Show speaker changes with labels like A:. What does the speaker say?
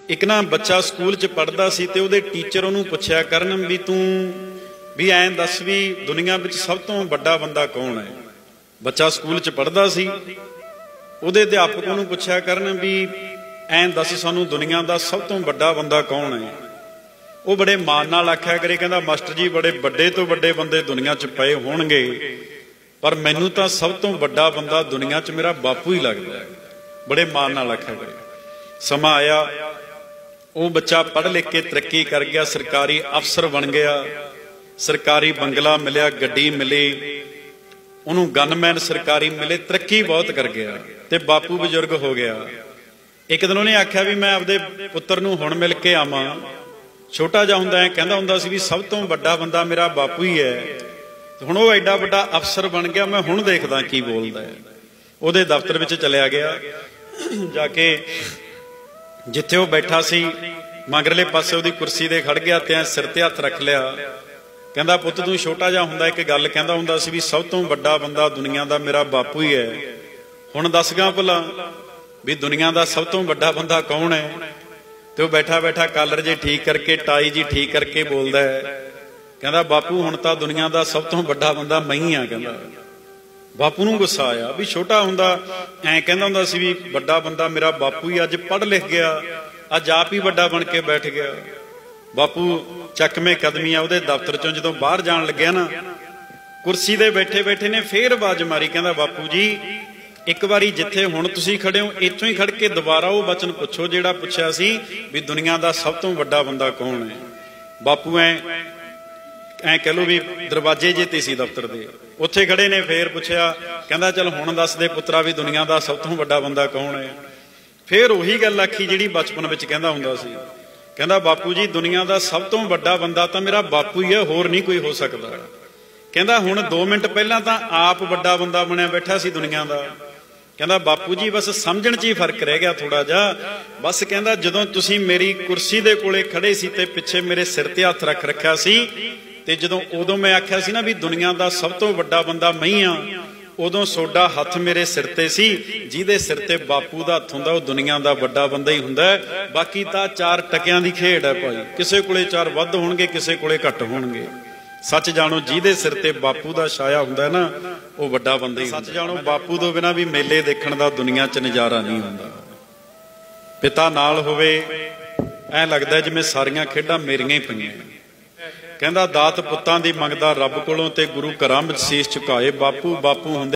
A: एक ना बच्चा स्कूल च पढ़दा सी ते उहदे टीचर उहनूं पुछया करन भी तूं भी ऐं दस भी दुनिया विच सब तो वड्डा बंदा कौन है। बच्चा स्कूल च पढ़दा सी, उहदे अध्यापक उहनूं पुछया करन भी ऐं दस सानूं दुनिया दा सब तो वड्डा बंदा कौन है। वो बड़े मान नाल आख्या करे, कहंदा मास्टर जी बड़े वड्डे तो वड्डे बंदे दुनिया च पए होणगे, पर मैनूं तां सब तो वड्डा बंदा दुनिया च मेरा बापू ही लगदा है। बड़े मान नाल आख्या करे। समा आया, वो बच्चा पढ़ लिख के तरक्की कर गया, सरकारी अफसर बन गया, सरकारी बंगला मिलिया, गड्डी मिली, उन्होंने गनमैन सरकारी मिले, तरक्की बहुत कर गया ते बापू बजुर्ग हो गया। एक दिन उन्हें आख्या भी मैं आपदे पुत्र नूं हुण मिल के आवां। छोटा जिहा हुंदा कहंदा हुंदा सी भी सब तो वड्डा बंदा मेरा बापू ही है। हुण वो एडा वड्डा अफसर बन गया, मैं हुण देखदा की बोलदा है। उहदे दफ्तर विच चलिया गया, जाके जिथे वो बैठा सी मगरले पासे उहदी कुर्सी दे खड़ गया ते सिर ते हथ रख लिया। कहंदा पुत्त तूं छोटा जिहा हुंदा एक गल कहंदा हुंदा सी भी सब तो वड्डा बंदा दुनिया दा मेरा बापू ही है। हुण दस गा भला भी दुनिया दा सब तो वड्डा बंदा कौन है। ते बैठा बैठा कालर जी ठीक करके टाई जी ठीक करके बोलदा है, कहंदा बापू हुण तां दुनिया दा सब तो वड्डा बंदा मैं ही आ। कहंदा बापू नूं गुस्सा आया भी छोटा हुंदा ऐं कहंदा हुंदा सी भी वड्डा बंदा मेरा बापू ही, अज पढ़ लिख गया, अज आप ही वड्डा बन के बैठ गया। बापू चकमे कदमियां उहदे दफ्तर चों जदों बाहर जाण लग्या ना, कुर्सी दे बैठे बैठे ने फेर आवाज मारी, कहंदा बापू जी एक बारी जिथे हुण तुसीं खड़े हो इत्थों ही खड़ के दोबारा वो वचन पुछो जिहड़ा पुछिया सी भी दुनिया दा सब तो वड्डा बंदा कौन है। बापू ऐ कह लो भी दरवाजे जे ते सी दफ्तर दे, उत्थे खड़े ने, फेर पुछया, कहंदा चल हुण दस दे पुत्रा भी दुनिया दा सब तो वड्डा बंदा कौन है। फिर उही गल आखी जिहड़ी बचपन विच कहंदा हुंदा सी, कहंदा बापू जी दुनिया दा सब तो वड्डा बंदा तां मेरा बापू ही है, होर नहीं कोई हो सकदा। कहंदा हुण 2 मिनट पहलां तां आप वड्डा बंदा बनिया बैठा सी दुनिया दा। कहंदा बापू जी बस समझण च ही फर्क रह गया थोड़ा जा, बस कहंदा जदों तुसीं मेरी कुर्सी दे कोले खड़े सी ते पिछे मेरे सिर ते हथ रख रखिया सी ते जदों उदों मैं आख्या सी ना भी दुनिया दा सब तो वड्डा बंदा मैं ही हां, उदों सोडा हथ मेरे सिर ते सी, जिहदे सिर ते बापू दा हथ हुंदा ओह दुनिया दा वड्डा बंदा ही हुंदा है। बाकी तां 4 टकियां दी खेड है भाई, किसे कोले 4 वध होणगे, किसे कोले घट होणगे। सच जानो जिहदे सिर ते बापू दा छाया हुंदा है ना ओह वड्डा बंदा ही। सच जानो बापू तो बिना भी मेले देखण दा दुनिया च नज़ारा नहीं हुंदा। पिता नाल होवे ऐ लगदा जिवें सारियां खेडां मेरियां ही पईआं। कहंदा दात पुत्तां दी मंगदा रब कोलों ते गुरु घरां विच सीस झुकाए, बापू बापू हुंदे